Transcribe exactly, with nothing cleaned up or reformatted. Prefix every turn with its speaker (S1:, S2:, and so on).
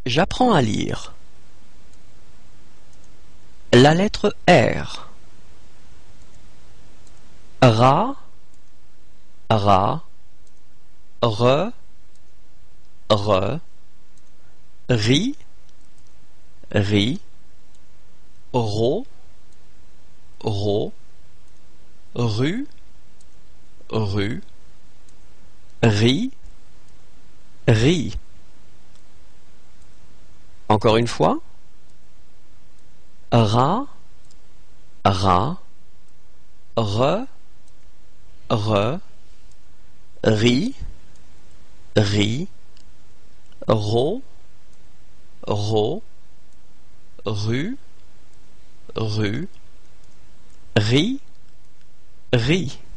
S1: J'apprends à lire. La lettre R. Ra, ra, re, re, ri, ri, ro, ro, ru, ru, ri, ri. Encore une fois. Ra, ra, re, re, ri, ri, ro, ro, ru, ru, ri, ri.